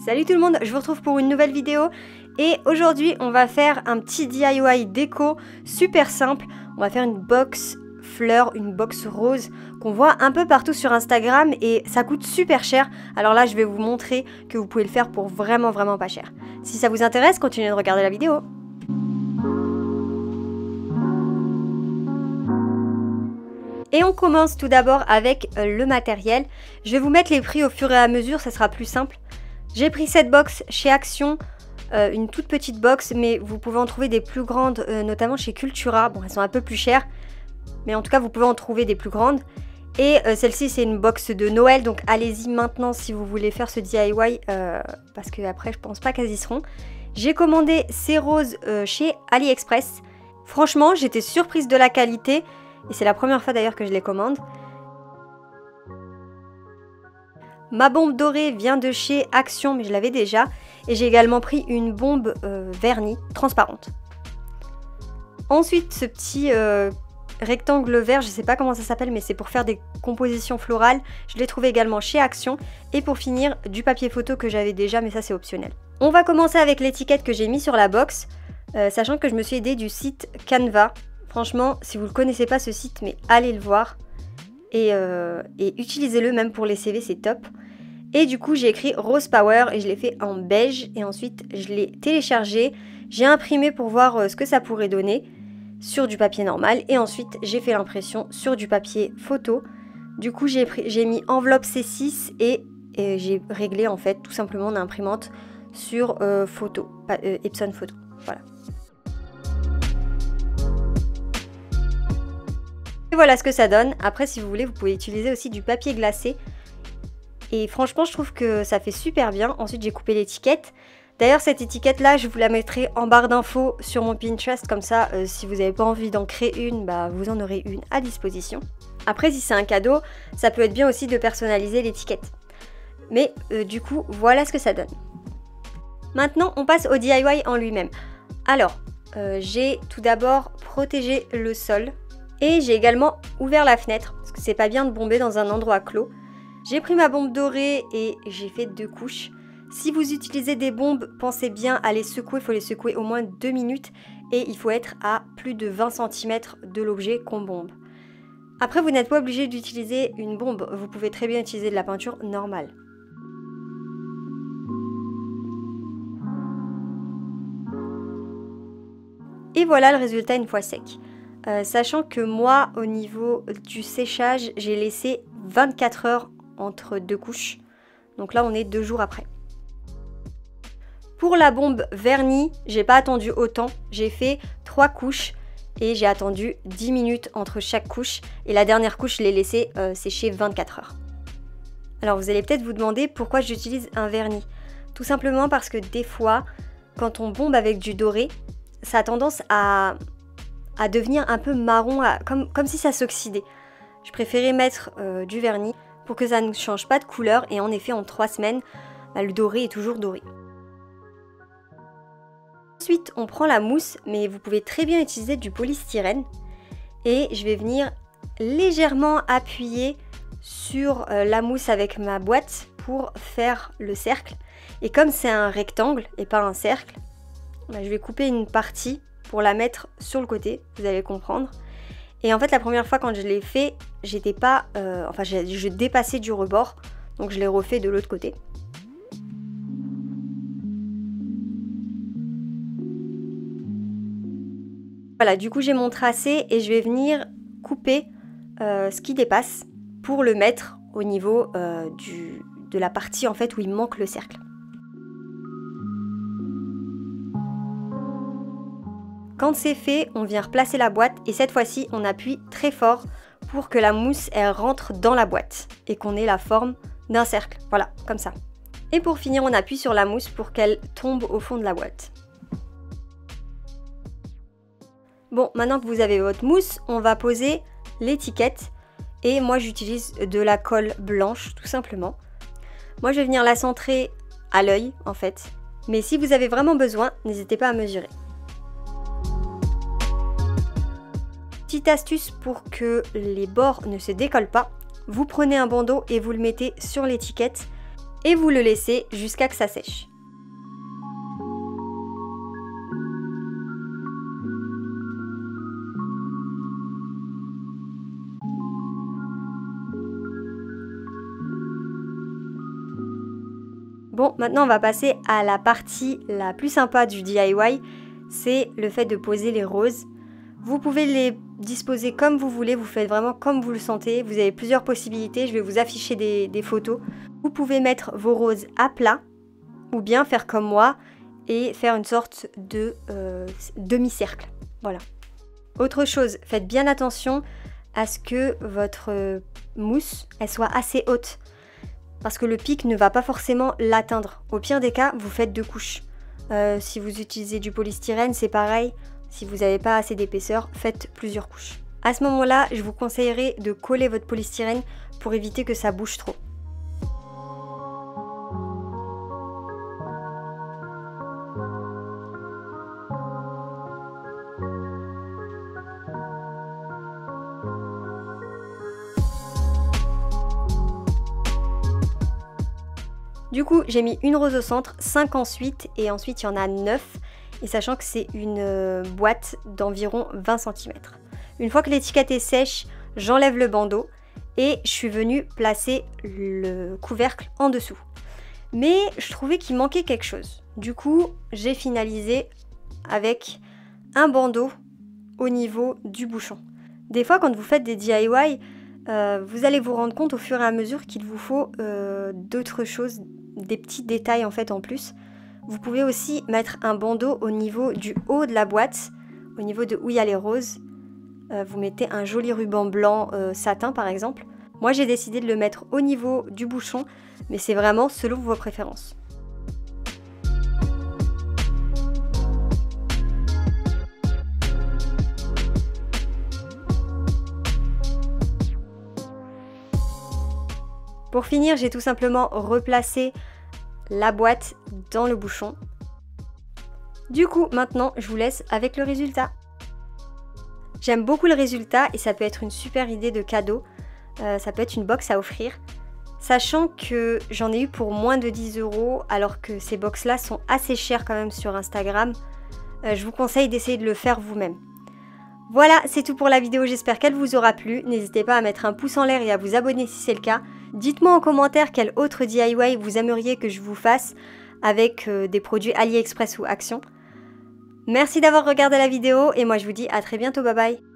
Salut tout le monde, je vous retrouve pour une nouvelle vidéo et aujourd'hui on va faire un petit DIY déco super simple. On va faire une box fleurs, une box rose qu'on voit un peu partout sur Instagram et ça coûte super cher. Alors là je vais vous montrer que vous pouvez le faire pour vraiment pas cher. Si ça vous intéresse, continuez de regarder la vidéo. Et on commence tout d'abord avec le matériel. Je vais vous mettre les prix au fur et à mesure, ça sera plus simple. J'ai pris cette box chez Action, une toute petite box, mais vous pouvez en trouver des plus grandes, notamment chez Cultura. Bon, elles sont un peu plus chères, mais en tout cas, vous pouvez en trouver des plus grandes. Et celle-ci, c'est une box de Noël, donc allez-y maintenant si vous voulez faire ce DIY, parce que après, je pense pas qu'elles y seront. J'ai commandé ces roses chez AliExpress. Franchement, j'étais surprise de la qualité, et c'est la première fois d'ailleurs que je les commande. Ma bombe dorée vient de chez Action, mais je l'avais déjà. Et j'ai également pris une bombe vernie, transparente. Ensuite, ce petit rectangle vert, je ne sais pas comment ça s'appelle, mais c'est pour faire des compositions florales. Je l'ai trouvé également chez Action. Et pour finir, du papier photo que j'avais déjà, mais ça c'est optionnel. On va commencer avec l'étiquette que j'ai mis sur la box, sachant que je me suis aidée du site Canva. Franchement, si vous ne connaissez pas ce site, mais allez le voir. Et utilisez-le même pour les CV, c'est top. Et du coup j'ai écrit Rose Power et je l'ai fait en beige et ensuite je l'ai téléchargé, j'ai imprimé pour voir ce que ça pourrait donner sur du papier normal et ensuite j'ai fait l'impression sur du papier photo. Du coup j'ai mis enveloppe C6 et j'ai réglé en fait tout simplement en imprimante sur photo, Epson photo, voilà. Et voilà ce que ça donne. Après si vous voulez vous pouvez utiliser aussi du papier glacé. Et franchement je trouve que ça fait super bien. Ensuite j'ai coupé l'étiquette. D'ailleurs cette étiquette là je vous la mettrai en barre d'infos sur mon Pinterest. Comme ça si vous n'avez pas envie d'en créer une, bah, vous en aurez une à disposition. Après si c'est un cadeau, ça peut être bien aussi de personnaliser l'étiquette. Mais du coup voilà ce que ça donne. Maintenant on passe au DIY en lui-même. Alors j'ai tout d'abord protégé le sol. Et j'ai également ouvert la fenêtre, parce que c'est pas bien de bomber dans un endroit clos. J'ai pris ma bombe dorée et j'ai fait 2 couches. Si vous utilisez des bombes, pensez bien à les secouer, il faut les secouer au moins 2 minutes. Et il faut être à plus de 20 cm de l'objet qu'on bombe. Après, vous n'êtes pas obligé d'utiliser une bombe, vous pouvez très bien utiliser de la peinture normale. Et voilà le résultat une fois sec. Sachant que moi, au niveau du séchage, j'ai laissé 24 heures entre 2 couches. Donc là, on est 2 jours après. Pour la bombe vernie, j'ai pas attendu autant. J'ai fait 3 couches et j'ai attendu 10 minutes entre chaque couche. Et la dernière couche, je l'ai laissée sécher 24 heures. Alors vous allez peut-être vous demander pourquoi j'utilise un vernis. Tout simplement parce que des fois, quand on bombe avec du doré, ça a tendance à devenir un peu marron, comme si ça s'oxydait. Je préférais mettre du vernis pour que ça ne change pas de couleur et en effet en 3 semaines, bah, le doré est toujours doré. Ensuite on prend la mousse, mais vous pouvez très bien utiliser du polystyrène et je vais venir légèrement appuyer sur la mousse avec ma boîte pour faire le cercle. Et comme c'est un rectangle et pas un cercle, bah, je vais couper une partie pour la mettre sur le côté, vous allez comprendre. Et en fait la première fois quand je l'ai fait, j'étais pas, je dépassais du rebord, donc je l'ai refait de l'autre côté. Voilà, du coup j'ai mon tracé et je vais venir couper ce qui dépasse pour le mettre au niveau de la partie en fait où il manque le cercle. Quand c'est fait, on vient replacer la boîte et cette fois-ci, on appuie très fort pour que la mousse elle rentre dans la boîte et qu'on ait la forme d'un cercle. Voilà, comme ça. Et pour finir, on appuie sur la mousse pour qu'elle tombe au fond de la boîte. Bon, maintenant que vous avez votre mousse, on va poser l'étiquette. Et moi, j'utilise de la colle blanche, tout simplement. Moi, je vais venir la centrer à l'œil, en fait. Mais si vous avez vraiment besoin, n'hésitez pas à mesurer. Petite astuce pour que les bords ne se décollent pas, vous prenez un bandeau et vous le mettez sur l'étiquette et vous le laissez jusqu'à ce que ça sèche. Bon, maintenant on va passer à la partie la plus sympa du DIY, c'est le fait de poser les roses. Vous pouvez les disposer comme vous voulez, vous faites vraiment comme vous le sentez. Vous avez plusieurs possibilités, je vais vous afficher des photos. Vous pouvez mettre vos roses à plat ou bien faire comme moi et faire une sorte de demi-cercle. Voilà. Autre chose, faites bien attention à ce que votre mousse elle soit assez haute. Parce que le pic ne va pas forcément l'atteindre. Au pire des cas, vous faites 2 couches. Si vous utilisez du polystyrène, c'est pareil. Si vous n'avez pas assez d'épaisseur, faites plusieurs couches. À ce moment-là, je vous conseillerais de coller votre polystyrène pour éviter que ça bouge trop. Du coup, j'ai mis une rose au centre, 5 ensuite, et ensuite il y en a 9, et sachant que c'est une boîte d'environ 20 cm. Une fois que l'étiquette est sèche, j'enlève le bandeau, et je suis venue placer le couvercle en dessous. Mais je trouvais qu'il manquait quelque chose. Du coup, j'ai finalisé avec un bandeau au niveau du bouchon. Des fois, quand vous faites des DIY, vous allez vous rendre compte au fur et à mesure qu'il vous faut d'autres choses, des petits détails en fait en plus. Vous pouvez aussi mettre un bandeau au niveau du haut de la boîte, au niveau de où il y a les roses. Vous mettez un joli ruban blanc satin par exemple. Moi j'ai décidé de le mettre au niveau du bouchon, mais c'est vraiment selon vos préférences. Pour finir, j'ai tout simplement replacé la boîte dans le bouchon. Du coup, maintenant, je vous laisse avec le résultat. J'aime beaucoup le résultat et ça peut être une super idée de cadeau. Ça peut être une box à offrir. Sachant que j'en ai eu pour moins de 10 € alors que ces box-là sont assez chères quand même sur Instagram. Je vous conseille d'essayer de le faire vous-même. Voilà, c'est tout pour la vidéo, j'espère qu'elle vous aura plu. N'hésitez pas à mettre un pouce en l'air et à vous abonner si c'est le cas. Dites-moi en commentaire quel autre DIY vous aimeriez que je vous fasse avec des produits AliExpress ou Action. Merci d'avoir regardé la vidéo et moi je vous dis à très bientôt, bye bye.